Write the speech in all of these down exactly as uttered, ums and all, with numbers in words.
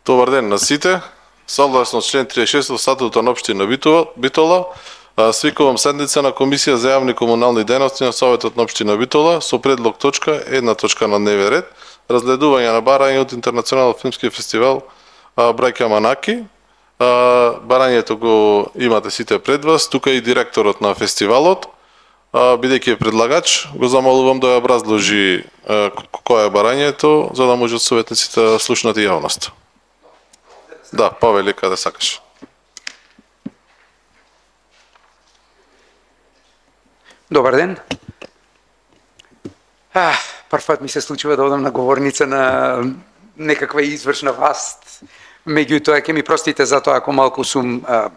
Добар ден на сите. Согласно член триесет и шест од статутот на општина Битола, свикувам седница на Комисија за јавни комунални дејности на Советот на општина Битола со предлог точка, една точка на дневен ред, разгледување на барање од Интернационален филмски фестивал Браќа Манаки. Барањето го имате сите пред вас, тука и директорот на фестивалот. Бидејќи е предлагач, го замолувам да ја образложи кој е барањето, за да можат советниците да слушнат и јавност. Да, повели каде сакаш. Добар ден. А, прв пат ми се случува да одам на говорница на некаква извршна власт. Меѓутоа, ќе ми простите за тоа ако малку сум а,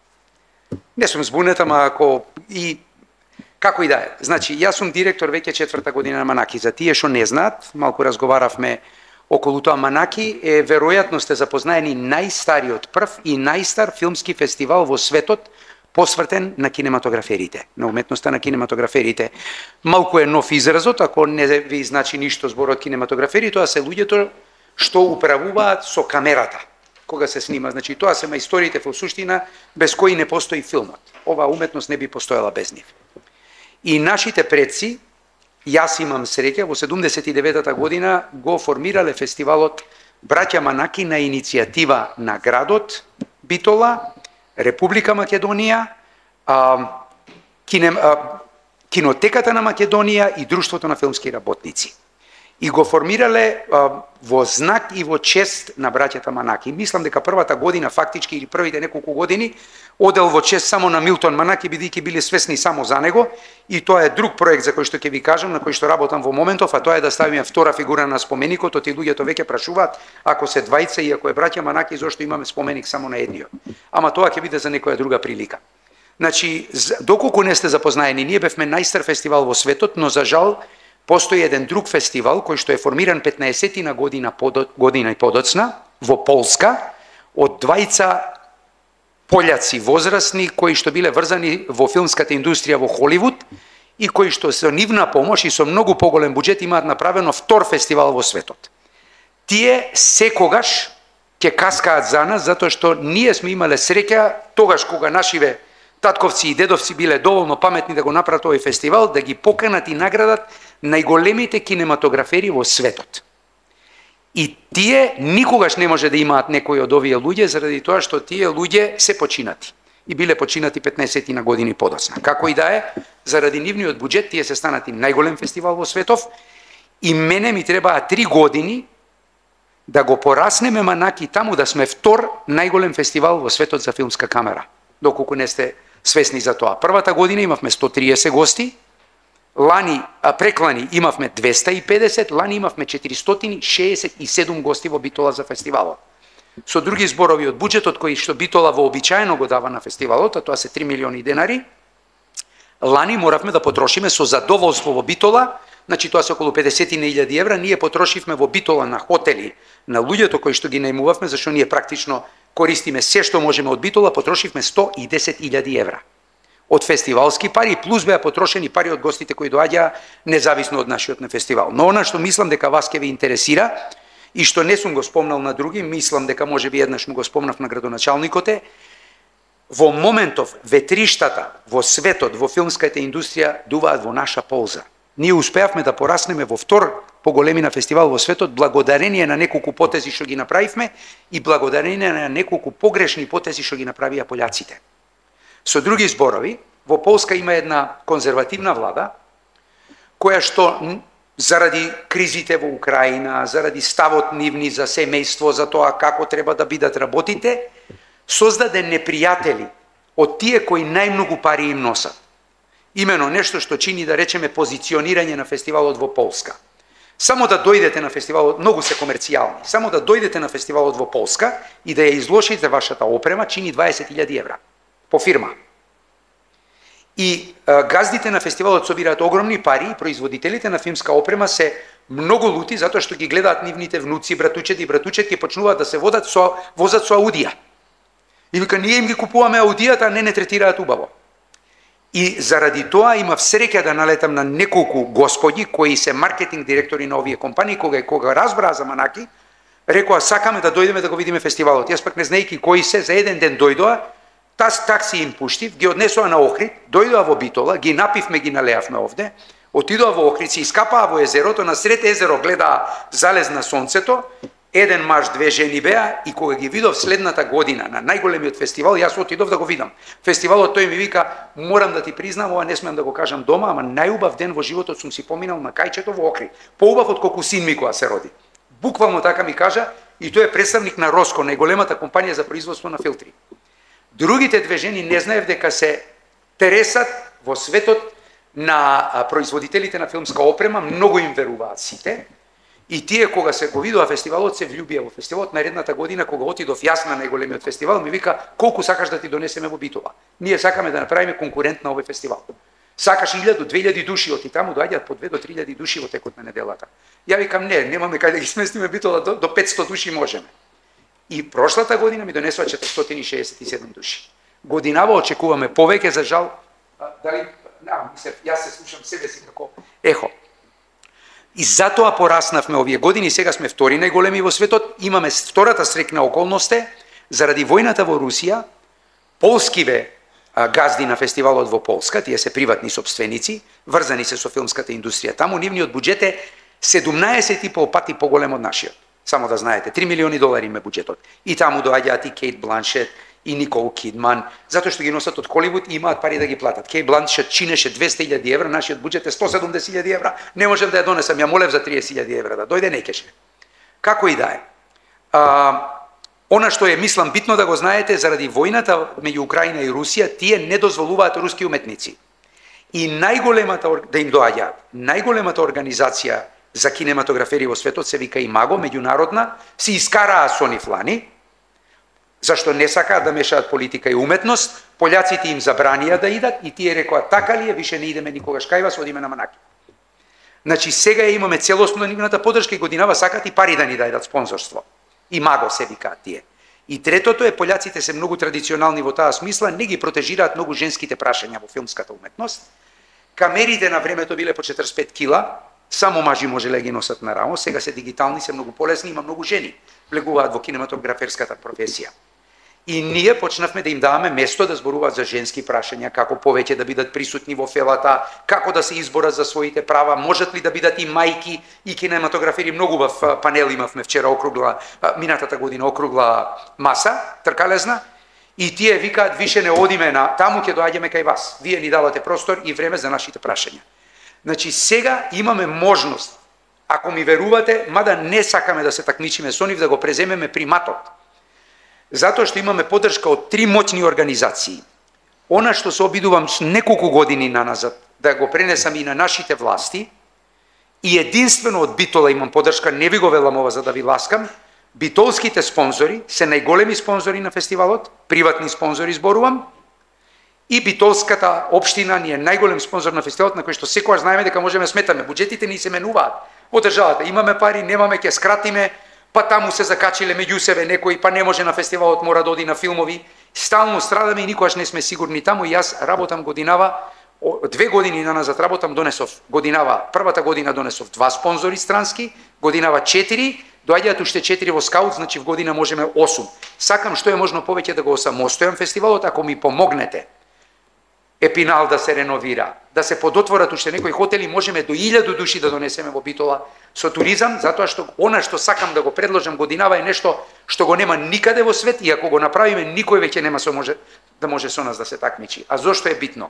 не сум збунет, ама ако и како и да е. Значи, јас сум директор веќе четврта година на Манаки. За тие што не знаат, малку разговаравме околу тоа. Манаки е, веројатно сте запознаени, најстариот прв и најстар филмски фестивал во светот посветен на кинематограферите, на уметноста на кинематограферите. Малку е нов изразот, ако не ви значи ништо зборот кинематографери, тоа се луѓето што управуваат со камерата кога се снима. Значи, тоа се мајсториите во суштина без кои не постои филмот. Оваа уметност не би постоела без нив. И нашите предци, јас имам среќа, во седумдесет и деветата година го формирале фестивалот Браќа Манаки на иницијатива на градот Битола, Република Македонија, а, кинем, а, Кинотеката на Македонија и Друштвото на филмски работници. И го формирале а, во знак и во чест на браќата Манаки. Мислам дека првата година, фактички, или првите неколку години, одел во чест само на Милтон Манаки, бидејќи биле свесни само за него, и тоа е друг проект за кој што ќе ви кажам, на кој што работам во моментов, а тоа е да ставиме втора фигура на споменикот. Оти луѓето веќе прашуваат, ако се двајца и ако е браќа Манаки, зошто имаме споменик само на едниот. Ама тоа ќе биде за некоја друга прилика. Значи, доколку не сте запознаени, ние бевме најстар фестивал во светот, но за жал постои еден друг фестивал кој што е формиран петнаесетина година подо, година и подоцна во Полска од двајца пољаци возрастни кои што биле врзани во филмската индустрија во Холивуд и кои што со нивна помош и со многу поголем буџет имаат направено втор фестивал во светот. Тие секогаш ќе каскаат за нас затоа што ние сме имале среќа тогаш кога нашиве татковци и дедовци биле доволно паметни да го направат овој фестивал, да ги поканат и наградат најголемите кинематографери во светот. И тие никогаш не може да имаат некои од овие луѓе, заради тоа што тие луѓе се починати. И биле починати петнаесетина години подоцна. Како и да е, заради нивниот буџет, тие се станати најголем фестивал во светов, и мене ми требаа три години да го пораснеме Манаки таму да сме втор најголем фестивал во светот за филмска камера. Доколку не сте свесни за тоа. Првата година имавме сто триесет гости, лани, а преклани имавме двеста и педесет, лани имавме четиристотини шеесет и седум гости во Битола за фестивалот. Со други зборови, од буџетот кој што Битола вообичаено го дава на фестивалот, а тоа се три милиони денари, лани моравме да потрошиме со задоволство во Битола, значи тоа се околу педесет илјади евра, ние потрошивме во Битола на хотели, на луѓето кои што ги најмувавме, зашто ние практично користиме се што можеме од Битола, потрошивме сто и десет илјади евра. Од фестивалски пари, плюс беа потрошени пари од гостите кои доаѓаа независно од нашиот на фестивал. Но она што мислам дека вас ќе ви интересира и што не сум го спомнал на други, мислам дека може би еднаш му го спомнав на градоначалникот е, во моментов ветриштата во светот, во филмската индустрија дуваат во наша полза. Ние успеавме да пораснеме во втор поголемина фестивал во светот благодарение на неколку потези што ги направивме и благодарение на неколку погрешни потези што ги направија пољаците. Со други зборови, во Полска има една конзервативна влада, која што заради кризите во Украина, заради ставот нивни за семејство, за тоа како треба да бидат работите, создаде непријатели од тие кои најмногу пари им носат. Имено нешто што чини, да речеме, позиционирање на фестивалот во Полска. Само да дојдете на фестивалот, многу се комерцијални, само да дојдете на фестивалот во Полска и да ја изложите вашата опрема, чини дваесет илјади евра по фирма. И а, газдите на фестивалот собираат огромни пари и производителите на филмска опрема се многу лути затоа што ги гледаат нивните внуци, братучети и братучетки почнуваат да се водат со возат со Аудија. И вика, ние им ги купуваме Аудијата, а не не третираат убаво. И заради тоа имав среќа да налетам на неколку господи кои се маркетинг директори на овие компании, кога кога разбраа за Манаки, Рекоа сакаме да дојдеме да го видиме фестивалот. Јас пак не знаејќи кои се, за еден ден дојдоа, тас такси им пуштив, ги однесоа на Охрид, дојдоа во Битола, ги напивме, ги налеавме овде, отидоа во Охрид, се искапаа во езерото, на сред езеро гледаа залез на сонцето, еден маж, две жени беа, и кога ги видов следната година на најголемиот фестивал, јас отидов да го видам. Фестивалот тој ми вика, морам да ти признам, ова не смеам да го кажам дома, ама најубав ден во животот сум си поминал на кајчето во Охрид. Поубав од колку син ми кога се роди. Буквално така ми кажа, и тој е представник на Роско, најголемата компанија за производство на филтри. Другите две жени не знаев дека се тересат во светот на производителите на филмска опрема, многу им веруваат сите. И тие кога се го видоа фестивалот се влюбија во фестивалот. Наредната година кога отидов јас на најголемиот фестивал ми вика колку сакаш да ти донесеме во Битола. Ние сакаме да направиме конкурент на овој фестивал. Сакаш илјаду, две илјади души, оти таму доаѓаат по две до три илјади души во текот на неделата. Ја викам не, немаме кај да ги сместиме Битола, до, до петсто души можеме. И прошлата година ми донесоа четиристотини и шеесет и седум души. Годинава очекуваме повеќе, за жал, а, дали, а, мислев, јас се слушам себе си како ехо. И затоа пораснавме овие години, сега сме втори најголеми во светот, имаме втората срекна околност е, заради војната во Русија, полскиве а, газди на фестивалот во Полска, тие се приватни сопственици, врзани се со филмската индустрија. Таму нивниот буџет е седумнаесет и пол пати поголем од нашиот. Само да знаете, три милиони долари има буџетот. И таму доаѓаат и Кейт Бланшет, и Никол Кидман, затоа што ги носат од Холивуд и имаат пари да ги платат. Кейт Бланшет чинеше двесте илјади евра, нашиот буџет е сто седумдесет илјади евра, не можев да ја донесам, ја молев за триесет илјади евра да дојде, не кеше. Како и да е. А, она што е, мислам, битно да го знаете, заради војната меѓу Украина и Русија, тие не дозволуваат руски уметници. И најголемата, да им доаѓаат, најголемата организација за кинематографери во светот се вика Имаго, меѓународна, се искараа со нив лани, зашто не сакаат да мешаат политика и уметност, пољаците им забранија да идат и тие рекоа така ли е, више не идеме никогаш кај вас, одиме на Манаки. Значи сега имаме целосно нивната поддршка и годинава сакат и пари да ни дајдат спонзорство. Имаго се викаат тие. И третото е, пољаците се многу традиционални во таа смисла, не ги протежираат многу женските прашања во филмската уметност. Камерите на времето биле по четиридесет и пет кила, само мажи можеле ги носат на рамо, сега се дигитални, се многу полесни, има многу жени влегуваат во кинематограферската професија. И ние почнавме да им даваме место да зборуваат за женски прашања, како повеќе да бидат присутни во фелата, како да се изборат за своите права, можат ли да бидат и мајки и кинематографери. Многу в панел имавме вчера округла, минатата година округла маса, тркалезна, и тие викаат више не одиме на таму, ќе доаѓаме кај вас. Вие ни давате простор и време за нашите прашања. Значи сега имаме можност, ако ми верувате, мада не сакаме да се такмичиме со нив, да го преземеме приматот. Затоа што имаме поддршка од три моќни организации. Она што се обидувам с неколку години наназад да го пренесам и на нашите власти, и единствено од Битола имам поддршка, не ви го велам ова за да ви ласкам, битолските спонзори се најголеми спонзори на фестивалот, приватни спонзори зборувам, и битолската општина ни е најголем спонзор на фестивалот, на кој што секогаш знаеме дека можеме сметаме. Буџетите ни се менуваат во државата. Имаме пари, немаме, ќе скратиме, па таму се закачиле меѓу себе некои, па не може на фестивалот, мора да оди на филмови. Стално страдаме и никогаш не сме сигурни таму. И јас работам годинава, две години наназад работам, донесов годинава, првата година донесов два спонзори странски, годинава четири, доаѓаат уште четири во скаут, значи в година можеме осум. Сакам што е можно повеќе да го осамостојам фестивалот, ако ми помогнете. Епинал да се реновира, да се подотворат уште некои хотели, можеме до илјаду души да донесеме во Битола со туризам, затоа што она што сакам да го предложам годинава е нешто што го нема никаде во свет, и ако го направиме, никој веќе нема со може да може со нас да се такмичи. А зошто е битно?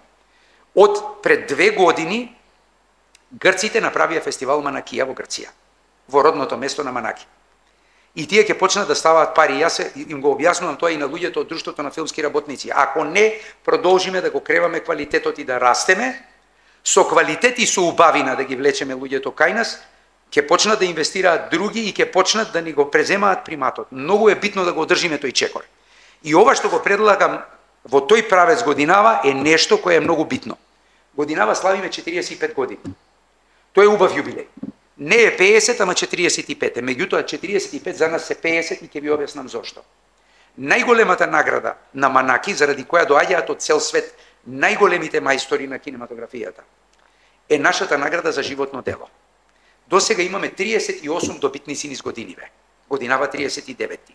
Од пред две години грците направија фестивал Манакија во Грција, во родното место на Манаки. И тие ќе почнат да ставаат пари. Јас им го објаснувам тоа и на луѓето од Друштвото на филмски работници. Ако не продолжиме да го креваме квалитетот и да растеме, со квалитет и со убавина да ги влечеме луѓето кај нас, ќе почнат да инвестираат други и ќе почнат да ни го преземаат приматот. Многу е битно да го одржиме тој чекор. И ова што го предлагам во тој правец годинава е нешто кое е многу битно. Годинава славиме четириесет и пет години. Тоа е убав јубилеј. Не е пеесет, ама четириесет и пет. Меѓутоа четириесет и пет за нас се пеесет и ќе ви објаснам зошто. Најголемата награда на Манаки, заради која доаѓаат од цел свет најголемите мајстори на кинематографијата, е нашата награда за животно дело. До сега имаме триесет и осум добитници низ годиниве. годинава триесет и деветти.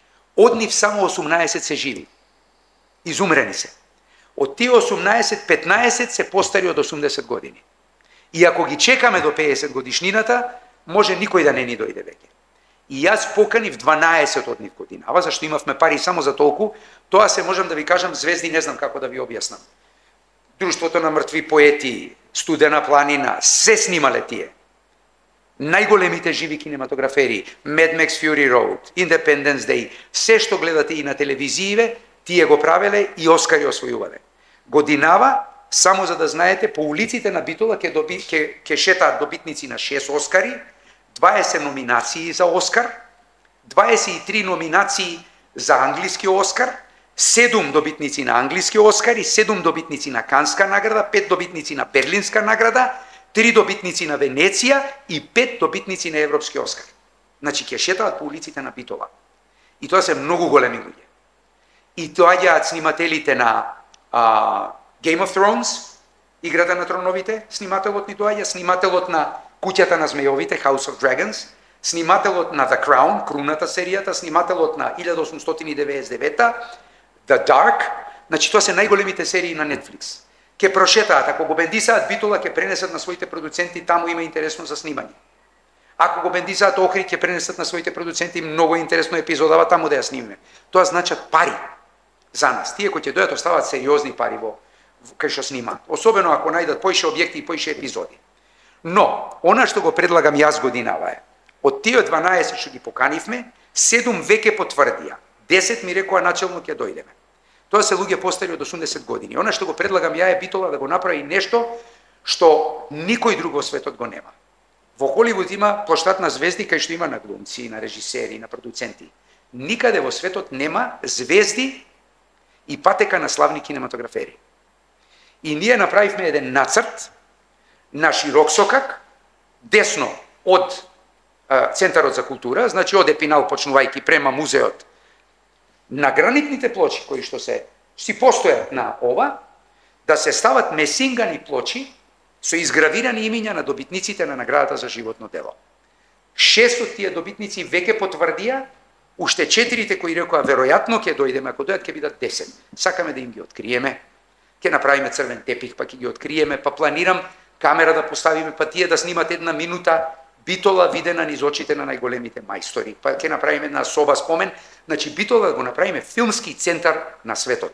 Од нив само осумнаесет се живи. Изумрени се. Од тие осумнаесет, петнаесет се постари од осумдесет години. И ако ги чекаме до пеесет годишнината, може никој да не ни дојде веќе. И јас поканив дванаесет од нив годинава, зашто имавме пари само за толку, тоа се можам да ви кажам звезди, не знам како да ви објаснам. Друштвото на мртви поети, Студена планина, се снимале тие. Најголемите живи кинематографери, Mad Max Fury Road, Independence Day, се што гледате и на телевизииве, тие го правеле и Оскари освојувале. Годинава, само за да знаете, по улиците на Битола ќе доби ќе ќе шетаат добитници на шест Оскари, дваесет номинации за Оскар, дваесет и три номинации за англиски Оскар, седум добитници на англиски Оскари, седум добитници на Канска награда, пет добитници на Берлинска награда, три добитници на Венеција и пет добитници на Европски Оскар. Значи ќе шетаат по улиците на Битола. И тоа се многу големи луѓе. И доаѓаат снимателите на а, Game of Thrones, Играта на троновите, снимателот ни доаѓа, снимателот на Куќата на змејовите, House of Dragons, снимателот на The Crown, Круната серијата, снимателот на илјада осумстотини деветдесет и девета, The Dark, значи тоа се најголемите серии на Netflix. Ке прошетаат, ако го бендисаат Битола, ке пренесат на своите продуценти, таму има интересно за снимање. Ако го бендисаат Охрид, ке пренесат на своите продуценти, многу интересно епизодава таму да ја снимеме. Тоа значат пари за нас. Тие кои ќе дојдат оставаат сериозни пари во кај што снимаат. Особено ако најдат поише објекти и поише епизоди. Но, она што го предлагам јас годинава е, од тие дванаесет што ги поканивме, седум веќе потврдија, десет ми рекоа начелно ќе дојдеме. Тоа се луѓе постари од осумдесет години. Она што го предлагам ја е Битола да го направи нешто што никој друг во светот го нема. Во Холивуд има плоштад на звезди кај што има на глумци, на режисери, на продуценти. Никаде во светот нема звезди и патека на славни кинематографери. И ние направивме еден нацрт на широк сокак, десно од а, Центарот за култура, значи од Епинал почнувајќи према музеот, на гранитните плочи кои што се си постојат на ова, да се стават месингани плочи со изгравирани имиња на добитниците на наградата за животно дело. Шест од тие добитници веќе потврдија, уште четирите кои рекоа веројатно ќе дојдеме, ако дојдат ќе бидат десет. Сакаме да им ги откриеме, ќе направиме црвен тепих, па ќе ги откриеме, па планирам камера да поставиме, па тие да снимат една минута Битола видена низ очите на најголемите мајстори. Па ќе направиме една соба спомен, значи Битола да го направиме филмски центар на светот.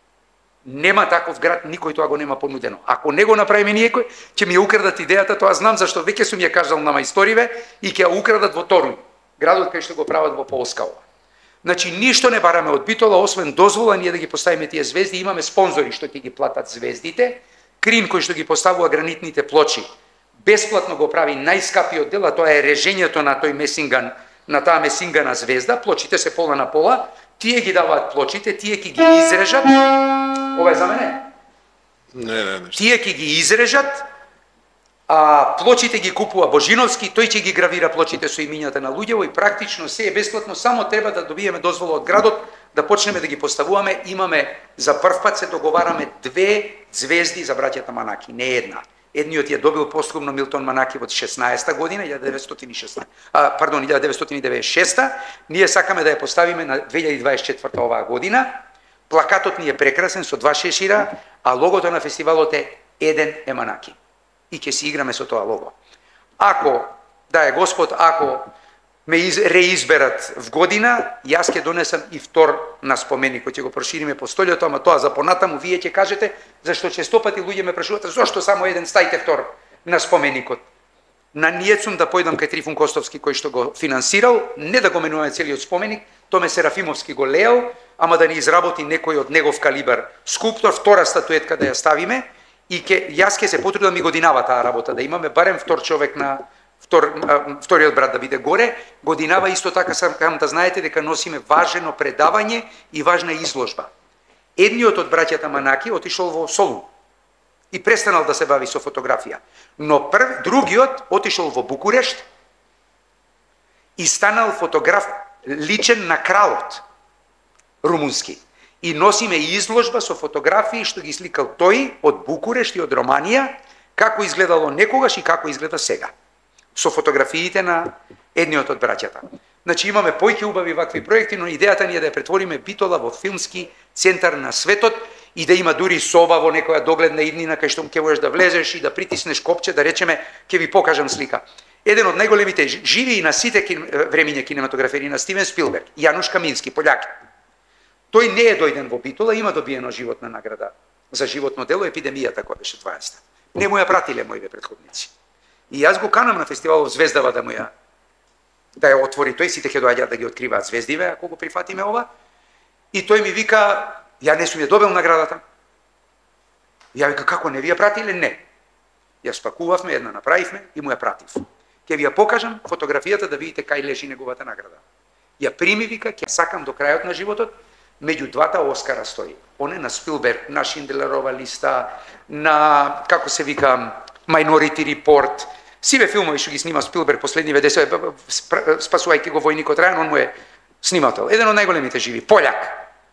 Нема таков град, никој тоа го нема понудено. Ако не го направиме никој, ќе ми ја украдат идејата, тоа знам зашто веќе сум ја кажал на мајсториве и ќе ја украдат во Торуј, градот кај што го прават во Полска ова. Значи ништо не бараме од Битола, освен дозвола ние да ги поставиме тие звезди, имаме спонзори што ќе ги платат звездите, Крин кој што ги поставува гранитните плочи, бесплатно го прави најскапиот дел, а тоа е режењето на тој месинган, на таа месингана звезда, плочите се пола на пола, тие ги даваат плочите, тие ќе ги изрежат. Ова е за мене? Не, не, не. Тие ќе ги изрежат, а плочите ги купува Божиновски, тој ќе ги гравира плочите со имињата на луѓето и практично се е бесплатно, само треба да добиеме дозвола од градот да почнеме да ги поставуваме. Имаме за прв пат се договараме две звезди за браќата Манаки, не една. Едниот ја добил постхумно Милтон Манаки во шеснаесета година, илјада деветстотини и шеснаесета, а, пардон, илјада деветстотини деветдесет и шеста. Ние сакаме да ја поставиме на две илјади дваесет и четврта оваа година. Плакатот ни е прекрасен со два шешира, а логото на фестивалот е Еден е Манаки. И ќе си играме со тоа лого. Ако, да е Господ, ако ме из, реизберат в година, јас ќе донесам и втор на споменикот, ќе го прошириме по столјето, ама тоа за понатаму вие ќе кажете, зашто честопати луѓе ме прашуваат зошто само еден, стајте втор на споменикот. На нијецум да појдам кај Трифун Костовски кој што го финансирал, не да го менуваме целиот споменик, Томе Серафимовски го леел, ама да ни изработи некој од негов калибар скулптор, втора статуетка да ја ставиме, и ке, јас ќе се потрудам и годинава таа работа, да имаме барем втор човек на втор, вториот брат да биде горе. Годинава исто така сакам да знаете дека носиме важно предавање и важна изложба. Едниот од браќата Манаки отишол во Солун и престанал да се бави со фотографија. Но прв, другиот отишол во Букурешт и станал фотограф личен на кралот румунски. И носиме изложба со фотографии што ги сликал тој од Букурешт и од Романија, како изгледало некогаш и како изгледа сега. Со фотографиите на едниот од браќата. Значи имаме појќе убави вакви проекти, но идејата ни е да ја претвориме Битола во филмски центар на светот и да има дури соба во некоја догледна иднина кај што ќе можеш да влезеш и да притиснеш копче, да речеме, ќе ви покажам слика. Еден од најголемите живи и на сите времиња кинематографери на Стивен Спилберг, Јануш Камински, пољак. Тој не е дојден во Битола, има добиено животна награда за животно дело, епидемијата која беше дваесета. Не му ја пратиле моите претходници. И јас го канам на фестивалот Звездава да му ја да ја отвори тој, сите ќе доаѓаат да ги откриваат звездиве, ако го прифатиме ова. И тој ми вика, ја не сум ја добил наградата. Ја вика, како не ви ја пратиле? Не. Ја спакувавме, една направивме и му ја пратив. Ќе ви ја покажам фотографијата да видите кај лежи неговата награда. Ја прими, вика, ќе сакам до крајот на животот, меѓу двата Оскара стои. Он е на Спилберг, на Шиндлерова листа, на, како се вика, Minority Report, сиве филмови што ги снима Спилберг последниве десет, спасувајќи го војникот Рајан, он му е снимател. Еден од најголемите живи, пољак.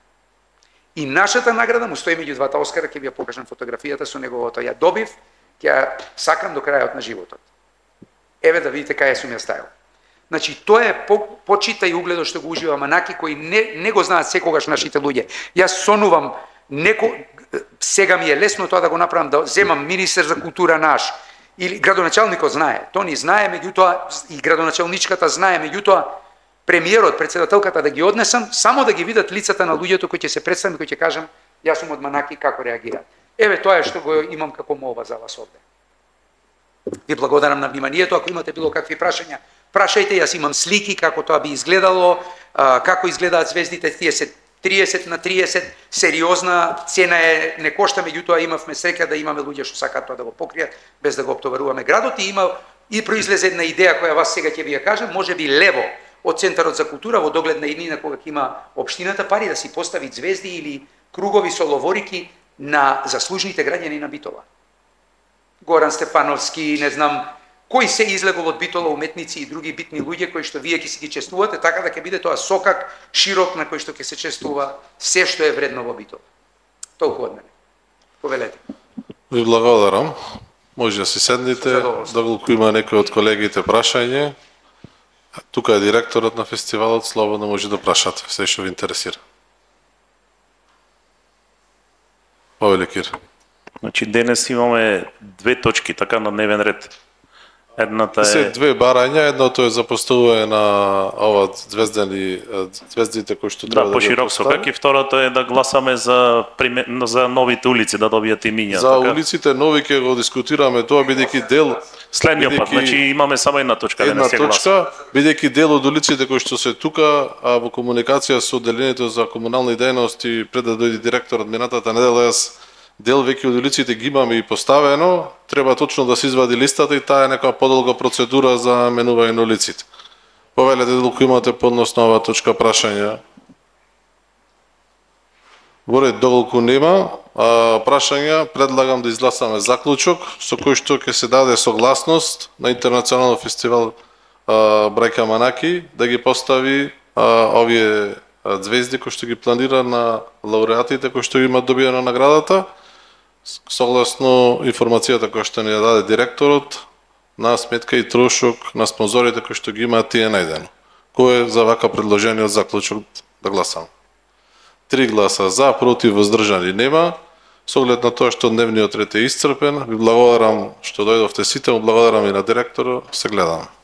И нашата награда му стои меѓу двата Оскара, ќе ви ја покажам фотографијата со неговото. Ја добив, ќе ја сакам до крајот на животот. Еве да видите кај сум ја ставил. Значи, тоа е по, почита и угледот што го ужива Манаки, кои не, не го знаат секогаш нашите луѓе. Јас сонувам, неко, сега ми е лесно тоа да го направам, да земам министер за култура наш, или градоначалникот знае, Тони знае, меѓутоа и градоначалничката знае, меѓутоа премиерот, председателката да ги однесам, само да ги видат лицата на луѓето кои ќе се представи, кои ќе кажам, јас сум од Манаки, како реагираат. Еве тоа е што го имам како молба за вас овде. Ви благодарам на вниманието, ако имате било какви прашања, прашајте, јас имам слики како тоа би изгледало, како изгледаат звездите, тие се триесет на триесет, сериозна цена е, не кошта, меѓутоа имавме среќа да имаме луѓе што сакаат тоа да го покријат, без да го оптоваруваме градот, и има и произлезе една идеја која вас сега ќе ви ја кажам, може би лево од Центарот за култура во догледна иднина кога ќе има општината пари да си постави звезди или кругови со ловорики на заслужните граѓани на Битола. Горан Стефановски, не знам, кои се излегол од Битола уметници и други битни луѓе кои што вие ќе си ги честувате, така да ќе биде тоа сокак широк на кој што ќе се честува се што е вредно во Битола. Толку од мене. Повелете. Ви благодарам. Може да си седнете, доколку има некој од колегите прашање. Тука е директорот на фестивалот, слободно може да прашате се што ви интересира. Повеле Кир. Значи денес имаме две точки така на дневен ред. Едната е... Се две барања, едното е за поставување на ова звездени звездите кои што треба да, да, по широк сокак, и второто е да гласаме за приме... за новите улици да добијат имиња. За така? улиците нови ќе го дискутираме тоа, бидејќи дел следниот пат, значи имаме само една точка една денес ја точка, бидејќи дел од улиците кои што се тука, а во комуникација со одделението за комунални дејности пред да дојде директорот минатата недела, јас дел веќе од улиците ги имаме и поставено, треба точно да се извади листата и таа е некоја подолга процедура за менување на улиците. Повелете доколку имате подносно оваа точка прашања. Во ред, доколку нема а, прашања, предлагам да изгласаме заклучок со кој што ќе се даде согласност на Интернационален фестивал а, Брајка Манаки да ги постави а, овие звезди кои што ги планира на лауреатите кои што имаат добиена наградата, согласно информацијата која што ни ја даде директорот, на сметка и трошок на спонзорите кои што ги имаат тие најдено. Кој е за вака предложениот заклучок да гласам? Три гласа за, против, воздржани нема. Со оглед на тоа што дневниот ред е исцрпен, ви благодарам што дојдовте сите, му благодарам и на директорот, се гледаме.